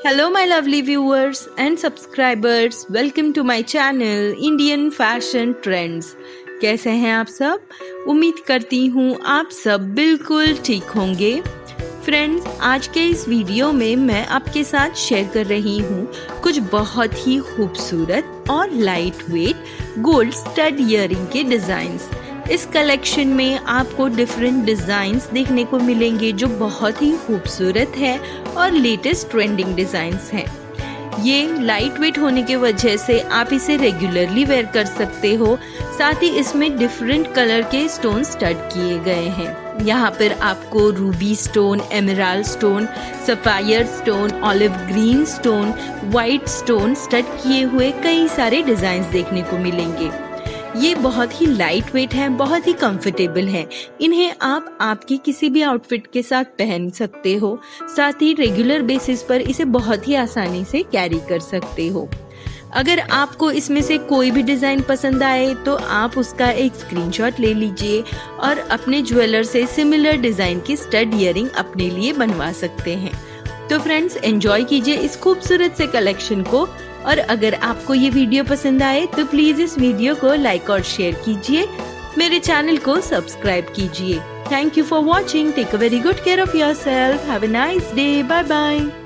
Hello my lovely viewers and subscribers, welcome to my channel Indian Fashion Trends। कैसे हैं आप सब? उम्मीद करती हूँ आप सब बिल्कुल ठीक होंगे। फ्रेंड्स, आज के इस वीडियो में मैं आपके साथ शेयर कर रही हूँ कुछ बहुत ही खूबसूरत और light weight gold stud earring के डिज़ाइंस। इस कलेक्शन में आपको डिफरेंट डिज़ाइंस देखने को मिलेंगे जो बहुत ही खूबसूरत है और लेटेस्ट ट्रेंडिंग डिज़ाइंस हैं। ये लाइट वेट होने की वजह से आप इसे रेगुलरली वेयर कर सकते हो। साथ ही इसमें डिफरेंट कलर के स्टोन स्टड किए गए हैं। यहाँ पर आपको ruby stone, emerald stone, sapphire stone, olive green stone, white stone stud किए हुए कई सारे डिज़ाइंस देखने को मिलेंगे। ये बहुत ही लाइट वेट है, बहुत ही कंफर्टेबल है। इन्हें आप आपकी किसी भी आउटफिट के साथ पहन सकते हो। साथ ही रेगुलर बेसिस पर इसे बहुत ही आसानी से कैरी कर सकते हो। अगर आपको इसमें से कोई भी डिज़ाइन पसंद आए तो आप उसका एक स्क्रीनशॉट ले लीजिए और अपने ज्वेलर से सिमिलर डिज़ाइन की स्टड ईयरिंग अपने लिए बनवा सकते हैं। तो फ्रेंड्स, एंजॉय कीजिए इस खूबसूरत से कलेक्शन को। और अगर आपको ये वीडियो पसंद आए तो प्लीज इस वीडियो को लाइक और शेयर कीजिए। मेरे चैनल को सब्सक्राइब कीजिए। Thank you for watching. Take a very good care of yourself. Have a nice day. Bye bye.